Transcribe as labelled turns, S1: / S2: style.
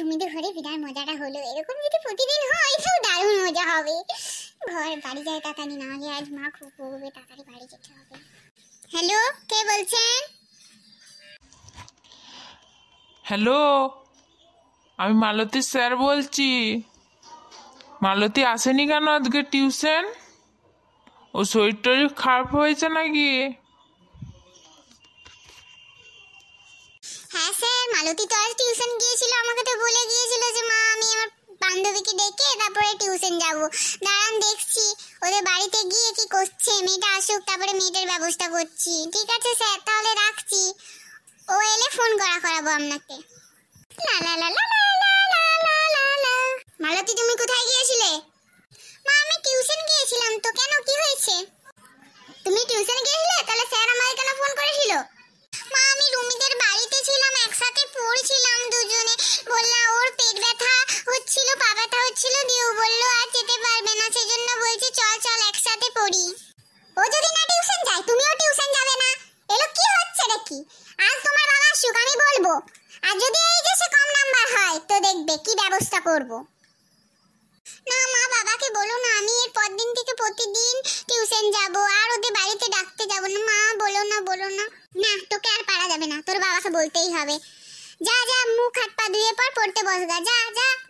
S1: রুমিদের ঘরে বিরাট মজাটা হলো। এরকম যদি প্রতিদিন হয় তো দারুণ মজা হবে। ঘর বাড়ি যায় তাড়াতাড়ি, না হলে আজ মা খুব বকবে, তাড়াতাড়ি বাড়ি যেতে হবে। হ্যালো, কে বলছেন?
S2: হ্যালো, আমি মালতী স্যার বলছি। মালতী আসেনি কেন আজকে টিউশন? ও শরীর টরীর খারাপ হয়েছে নাকি?
S1: হ্যাঁ স্যার, মালতী তো আজ টিউশন গিয়েছিল, আমাকে তো বলে গিয়েছিল যে মা আমি আমার বান্ধবীকে ডেকে তারপরে টিউশন যাব। দাঁড়ান দেখছি ওদের বাড়িতে গিয়ে কি করছে, মেয়েটা আসুক তারপরে মেয়েটার ব্যবস্থা করছি। ঠিক আছে স্যার, তাহলে রাখছি। ও এলে ফোন করাবো আপনাকে। লা লা লা লা লা লা লা লা লা। মালতী তুমি কোথায় গিয়েছিলে? মা আমি টিউশন গিয়েছিলাম তো। কেন, কি হয়েছে? তুমি টিউশন গিয়েছিলে, তাহলে স্যার আমাকে কেন ফোন করেছিল? মা আমি রুমিদের বাড়িতে ছিলাম, একসাথে পড়ছিলাম দুজনে। বললাম ওর পেট ব্যথা হচ্ছিল, পা ব্যথা হচ্ছিল, দিয়ে ও বললো আর যেতে পারবে না, সেজন্য বলছি চল চল একসাথে পড়ি। ও যদি না টিউশন যায় তুমিও টিউশন যাবে না? এলো কি হচ্ছে নাকি? আজ তোমার বাবা আসুক, আমি বলবো। আর যদি এই যে সে কম নাম্বার হয় তো দেখবে কি ব্যবস্থা করব। না মা, বাবাকে বলো না, আমি এর পর দিন থেকে প্রতিদিন টিউশন যাব, আর ওদের বাড়িতে ডাকতে যাব না। মা বলো না, বলো না। না, তোকে আর পারা যাবে না, তোর বাবাকে বলতেই হবে। যা যা, মুখ হাত পা ধুয়ে পর পড়তে বসগা, যা যা।